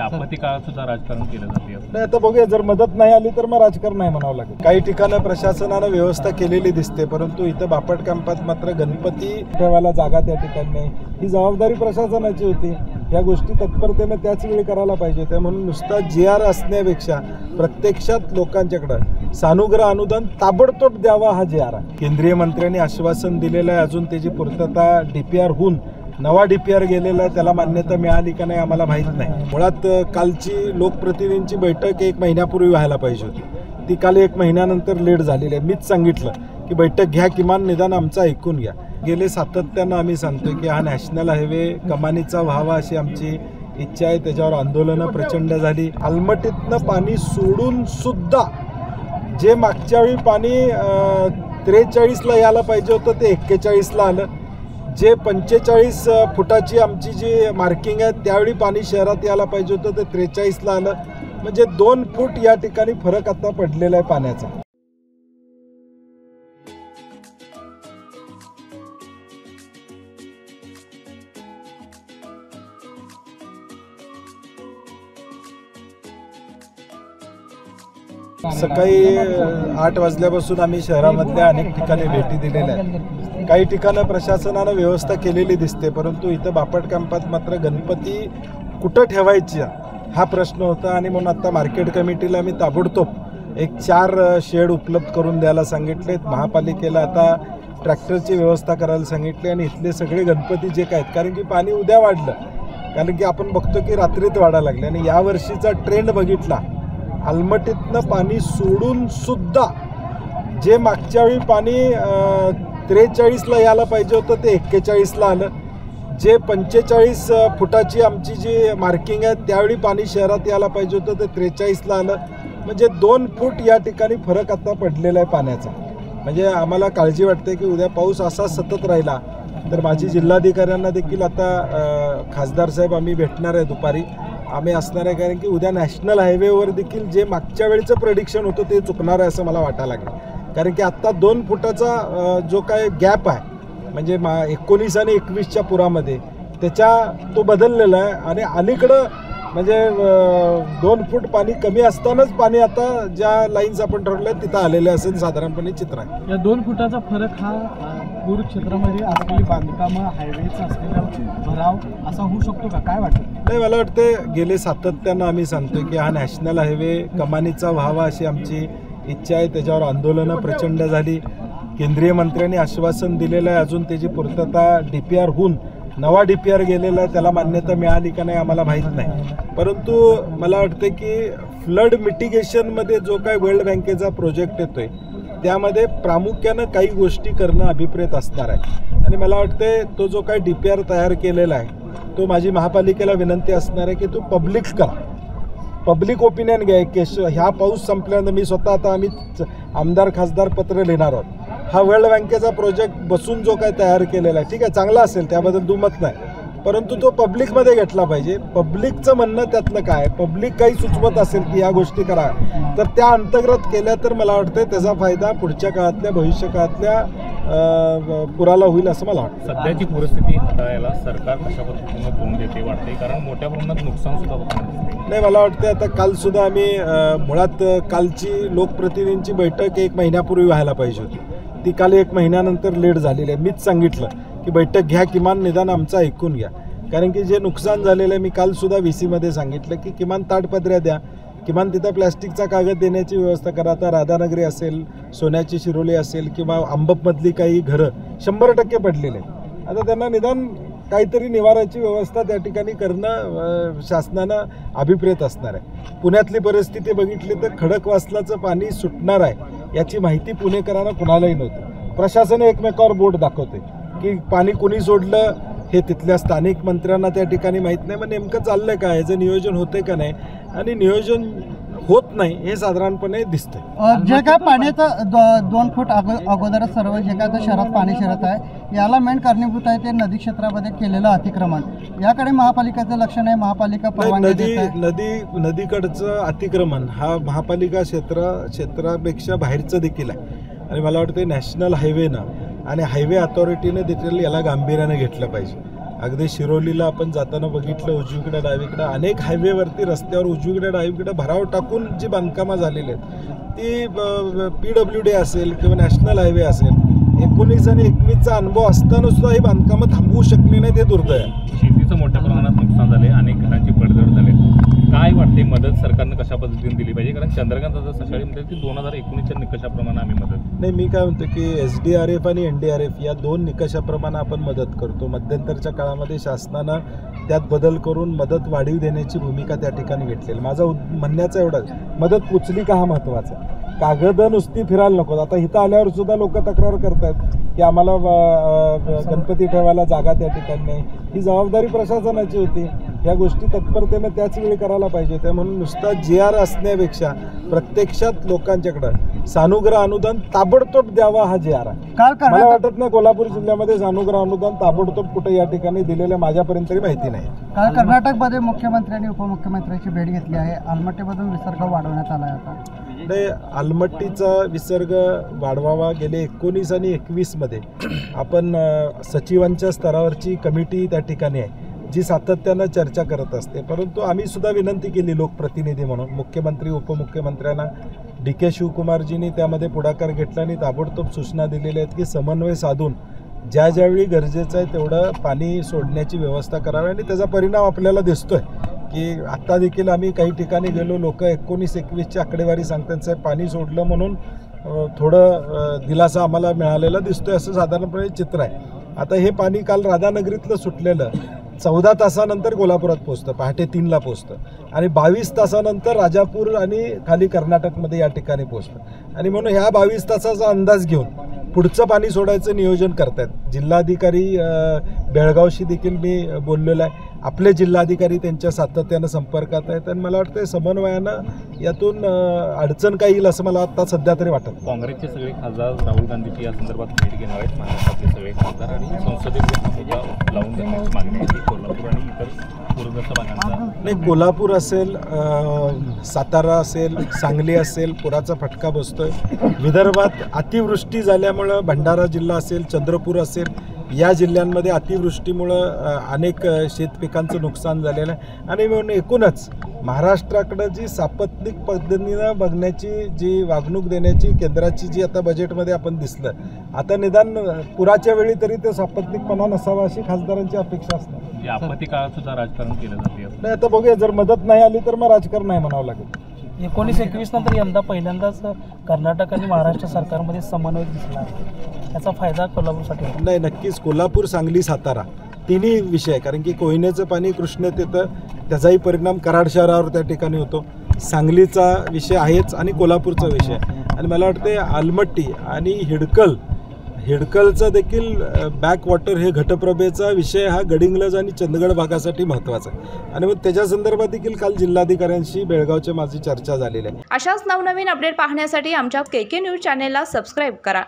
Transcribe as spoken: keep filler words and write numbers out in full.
आपत्ती काळात सुद्धा राजकारण केलं जाते. नाही आता बघूया, जर मदत नाही आली तर मग राजकारण नाही म्हणावं लागेल. काही ठिकाणं प्रशासनानं व्यवस्था केलेली दिसते, परंतु इथं बापट कॅम्पात मात्र गणपती ठेवायला जागा त्या ठिकाणी नाही. ही जबाबदारी प्रशासनाची होती. या गोष्टी तत्परतेनं त्याच वेळी करायला पाहिजे होत्या. म्हणून नुसता जी आर असण्यापेक्षा प्रत्यक्षात लोकांच्याकडं सानुग्रह अनुदान ताबडतोब द्यावा हा जी आर आहे. केंद्रीय मंत्र्यांनी आश्वासन दिलेलं आहे, अजून त्याची पूर्तता डी पी आर होऊन नवा डी पी आर गेलेला आहे, त्याला मान्यता मिळाली का नाही आम्हाला माहीत नाही. मुळात कालची लोकप्रतिनिधींची बैठक एक महिन्यापूर्वी व्हायला पाहिजे होती, ती काल एक महिन्यानंतर लेट झालेली आहे. मीच सांगितलं की बैठक घ्या, किमान निदान आमचं ऐकून घ्या. गेले सातत्यानं आम्ही सांगतोय की हा नॅशनल हायवे कमानीचा व्हावा अशी आमची इच्छा आहे. त्याच्यावर आंदोलनं प्रचंड झाली. अलमटीतनं पाणी सोडून सुद्धा जे मागच्या वेळी पाणी त्रेचाळीसला यायला पाहिजे होतं ते एक्केचाळीसला आलं. जे पंचेचाळीस फुटाची आमची जी मार्किंग आहे त्यावेळी पाणी शहरात यायला पाहिजे होतं ते त्रेचाळीसला आलं. म्हणजे दोन फूट या ठिकाणी फरक आता पडलेला आहे पाण्याचा. सकाळी आठ वाजल्यापासून आम्ही शहरामधल्या अनेक ठिकाणी भेटी दिलेल्या आहेत. काही ठिकाणं प्रशासनानं व्यवस्था केलेली दिसते, परंतु इथं बापट कॅम्पात मात्र गणपती कुठं ठेवायची हा प्रश्न होता. आणि म्हणून आता मार्केट कमिटीला मी ताबडतोब एक चार शेड उपलब्ध करून द्यायला सांगितले. महापालिकेला आता ट्रॅक्टरची व्यवस्था करायला सांगितली आणि इथले सगळे गणपती जे काय आहेत, कारण की पाणी उद्या वाढलं, कारण की आपण बघतो की रात्रीत वाढायला लागले. आणि यावर्षीचा ट्रेंड बघितला, अलमटीतनं पाणी सोडून सुद्धा जे मागच्या वेळी पाणी त्रेचाळीसला यायला पाहिजे होतं ते एक्केचाळीसला आलं. जे पंचेचाळीस फुटाची आमची जी मार्किंग आहे त्यावेळी पाणी शहरात यायला पाहिजे होतं ते त्रेचाळीसला आलं. म्हणजे दोन फूट या ठिकाणी फरक आता पडलेला आहे पाण्याचा. म्हणजे आम्हाला काळजी वाटते की उद्या पाऊस असा सतत राहिला तर माझी जिल्हाधिकाऱ्यांना देखील आता खासदार साहेब आम्ही भेटणार आहे दुपारी, आम्ही असणार आहे. कारण की उद्या नॅशनल हायवेवर देखील जे मागच्या वेळेचं प्रेडिक्शन होतं ते चुकणार आहे असं मला वाटायला लागलं. कारण की आत्ता दोन फुटाचा जो काय गॅप आहे म्हणजे मा एकोणीस आणि एकवीसच्या पुरामध्ये त्याच्या तो बदललेला आहे. आणि अलीकडं म्हणजे दोन फूट पाणी कमी असतानाच पाणी आता ज्या लाईन्स आपण ठरवल्या आहेत तिथं आलेले असेल साधारणपणे चित्र आहे. या दोन फुटाचा फरक हा पूर क्षेत्रामध्ये असलेली बांधकामं हायवेचा असलेला भराव असा होऊ शकतो का, काय वाटतं? नाही, मला वाटतं गेले सातत्यानं आम्ही सांगतोय की हा नॅशनल हायवे कमानीचा व्हावा अशी आमची इच्छा आहे. त्याच्यावर आंदोलनं प्रचंड झाली. केंद्रीय मंत्र्यांनी आश्वासन दिलेलं आहे, अजून त्याची पूर्तता डी पी आर होऊन नवा डी पी आर गेलेला आहे, त्याला मान्यता मिळाली का नाही आम्हाला माहीत नाही. परंतु मला वाटतं की फ्लड मिटिगेशनमध्ये जो काय वर्ल्ड बँकेचा प्रोजेक्ट येतोय त्यामध्ये प्रामुख्यानं काही गोष्टी करणं अभिप्रेत असणार आहे. आणि मला वाटतं तो जो काय डी पी आर तयार केलेला आहे तो माझी महापालिकेला विनंती असणार आहे की तो पब्लिक करा, पब्लिक ओपिनियन घ्या. की ह्या पाऊस संपल्यानंतर मी स्वतः आता आम्ही आमदार खासदार पत्र लिहिणार आहोत. हा वर्ल्ड बँकेचा प्रोजेक्ट बसून जो काय तयार केलेला आहे ठीक आहे, चांगला असेल, त्याबद्दल दुमत नाही, परंतु तो पब्लिकमध्ये घेतला पाहिजे. पब्लिकचं म्हणणं त्यातलं काय, पब्लिक काही सुचवत असेल की या गोष्टी करा तर त्या अंतर्गत केल्या तर मला वाटतं त्याचा फायदा पुढच्या काळातल्या भविष्य काळातल्या पुराला होईल असं मला वाटतं. सध्याची परिस्थिती हाताळायला सरकार कशा पद्धतीने करून देते वाटते, कारण मोठ्या प्रमाणात नुकसान सुद्धा होतं. नाही, मला वाटतं आता कालसुद्धा आम्ही मुळात कालची लोकप्रतिनिधींची बैठक एक महिन्यापूर्वी व्हायला पाहिजे होती, ती काल एक महिन्यानंतर लेट झालेली आहे. मीच सांगितलं की बैठक घ्या, किमान निदान आमचं ऐकून घ्या. कारण की जे नुकसान झालेलं आहे मी कालसुद्धा व्ही सीमध्ये सांगितलं की किमान ताडपत्र्या द्या, किमान तिथं प्लॅस्टिकचा कागद देण्याची व्यवस्था करा. आता राधानगरी असेल, सोन्याची शिरोली असेल किंवा अंबपमधली काही घरं शंभर टक्के पडलेले आहेत. आता त्यांना निदान काहीतरी निवाराची व्यवस्था त्या ठिकाणी करणं शासनानं अभिप्रेत असणार आहे. पुण्यातली परिस्थिती बघितली तर खडकवासलाचं पाणी सुटणार आहे याची माहिती पुणेकरांना कुणालाही नव्हती. प्रशासन एकमेकावर बोट दाखवते की पाणी कुणी सोडलं हे तिथल्या स्थानिक मंत्र्यांना त्या ठिकाणी माहीत नाही. मग नेमकं चाललं काय, ह्याचं नियोजन होतं का नाही, आणि नियोजन होत नाही हे साधारणपणे दिसतंय. जे काय पाण्याचं दोन फूट अगोदर सर्व जे काय आता शहरात पाणी शिरत आहे याला मेन कारणीभूत आहे ते नदी क्षेत्रामध्ये केलेलं अतिक्रमण. याकडे महापालिकेचं लक्ष नाही, महापालिका नदी नदी नदीकडचं अतिक्रमण हा महापालिका क्षेत्र क्षेत्रापेक्षा बाहेरचं देखील आहे. आणि मला वाटतं नॅशनल हायवेनं आणि हायवे अथॉरिटीनं देखील याला गांभीर्यानं घेतलं पाहिजे. अगदी शिरोलीला आपण जाताना बघितलं उजवीकडे डावीकडे अनेक हायवेवरती रस्त्यावर उजवीकडे डावीकडे भराव टाकून जी बांधकामं झालेली आहेत ती पी डब्ल्यू डी असेल किंवा नॅशनल हायवे असेल एकोणीस आणि एकवीसचा अनुभव असताना सुद्धा ही बांधकामं थांबवू शकली नाही ते दुर्दैव आहे. शेतीचं मोठ्या प्रमाणात नुकसान झाले, अनेक घरांची पडझड झाले. काय वाटते मदत सरकारनं कशा पद्धतीने दिली पाहिजे? कारण चंद्रकांत दादा सकाळी म्हणतात की दोन हजार एकोणीसच्या निकषाप्रमाणे आम्ही मदत. नाही, मी काय म्हणतो की एस डी आर एफ आणि एन डी आर एफ या दोन निकषाप्रमाणे आपण मदत करतो. मध्यंतरच्या काळामध्ये शासनानं त्यात बदल करून मदत वाढीव देण्याची भूमिका त्या ठिकाणी घेतलेली. माझा उद म्हणण्याचा एवढाच, मदत पोचली का हा महत्त्वाचा. कागदं नुसती फिरायला नको. आता इथं आल्यावर सुद्धा लोक तक्रार करतात की आम्हाला गणपती ठेवायला जागा त्या ठिकाणी नाही. ही जबाबदारी प्रशासनाची होती. ह्या गोष्टी तत्परतेनं त्याच वेळी करायला पाहिजे. त्या म्हणून नुसता जी आर असण्यापेक्षा प्रत्यक्षात लोकांच्याकडं सानुग्रह अनुदान ताबडतोब द्यावा हा जी आर आहे. काल मला वाटत नाही कोल्हापूर जिल्ह्यामध्ये सानुग्रह अनुदान ताबडतोब कुठे या ठिकाणी दिलेलं माझ्यापर्यंत तरी माहिती नाही. काल कर्नाटकमध्ये मुख्यमंत्री आणि उपमुख्यमंत्र्यांची भेट घेतली आहे. आलमट्टीमधून विसर्ग वाढवण्यात आला आहे. आता नाही, आलमट्टीचा विसर्ग वाढवावा. गेले एकोणीस आणि एकवीसमध्ये आपण सचिवांच्या स्तरावरची कमिटी त्या ठिकाणी आहे जी सातत्यानं चर्चा करत असते. परंतु आम्ही सुद्धा विनंती केली लोकप्रतिनिधी म्हणून मुख्यमंत्री उपमुख्यमंत्र्यांना. डी के शिवकुमारजींनी त्यामध्ये पुढाकार घेतला आणि ताबडतोब सूचना दिलेल्या आहेत की समन्वय साधून ज्या ज्यावेळी गरजेचं आहे तेवढं पाणी सोडण्याची व्यवस्था करावी. आणि त्याचा परिणाम आपल्याला दिसतोय की आत्ता देखील आम्ही काही ठिकाणी गेलो, लोक एकोणीस एकवीसची आकडेवारी सांगतात साहेब पाणी सोडलं म्हणून थोडं दिलासा आम्हाला मिळालेला दिसतोय, असं साधारणपणे चित्र आहे. आता हे पाणी काल राधानगरीतलं सुटलेलं चौदा तासानंतर कोल्हापुरात पोचतं, पहाटे तीनला पोचतं आणि बावीस तासानंतर राजापूर आणि खाली कर्नाटकमध्ये या ठिकाणी पोचतं. आणि म्हणून ह्या बावीस तासाचा अंदाज घेऊन पुढचं पाणी सोडायचं नियोजन करतायत. जिल्हाधिकारी बेळगावशी देखील मी बोललेलो आहे. आपले जिल्हाधिकारी त्यांच्या सातत्यानं संपर्कात आहेत आणि मला वाटतं समन्वयानं यातून अडचण काही येईल असं मला आता सध्या तरी वाटत. काँग्रेसचे सगळे खासदार राहुल गांधीची या संदर्भात भेट घेणार आहेत. महाराष्ट्रातले सगळे खासदार आणि संसदेत हा मुद्दा लावून देण्याची मागणी आहे कोल्हापूर आणि इतर पूरग्रस्त भागांचा. नाही, कोल्हापूर असेल, सातारा असेल, सांगली असेल, पुराचा फटका बसतोय. विदर्भात अतिवृष्टी झाल्यामुळं भंडारा जिल्हा असेल, चंद्रपूर असेल, या जिल्ह्यांमध्ये अतिवृष्टीमुळं अनेक शेतपिकांचं नुकसान झालेलं आहे. आणि म्हणून एकूणच महाराष्ट्राकडं जी सापत्निक पद्धतीनं बघण्याची जी वागणूक देण्याची केंद्राची जी आता बजेटमध्ये आपण दिसलं, आता निदान पुराच्या वेळी तरी ते सापत्निकपणा नसावा अशी खासदारांची अपेक्षा असणार. म्हणजे आपत्ती काळात सुद्धा राजकारण केलं जाते. नाही, आता बघूया, जर मदत नाही आली तर मग राजकारण नाही म्हणावं लागेल. एकोणीस एकवीस नंतर यंदा पहिल्यांदाच कर्नाटक आणि महाराष्ट्र सरकारमध्ये समन्वय दिसला आहे. याचा फायदा कोल्हापूरसाठी होतो. नाही, नक्कीच कोल्हापूर, सांगली, सातारा तिन्ही विषय, कारण की कोयनेचं पाणी कृष्णेत येतं, त्याचाही परिणाम कराड शहरावर त्या ठिकाणी होतो. सांगलीचा विषय आहेच आणि कोल्हापूरचा विषय. आणि मला वाटते आलमट्टी आणि हिडकल हिडकलचा देखील बॅकवॉटर हे घटप्रभेचा विषय हा गडिंग्लज आणि चंदगड भागासाठी महत्त्वाचा आहे. आणि मग त्याच्या संदर्भात देखील काल जिल्हाधिकाऱ्यांशी बेळगावच्या माझी चर्चा झालेली आहे. अशाच नवनवीन अपडेट पाहण्यासाठी आमच्या के के न्यूज चॅनेलला सबस्क्राईब करा.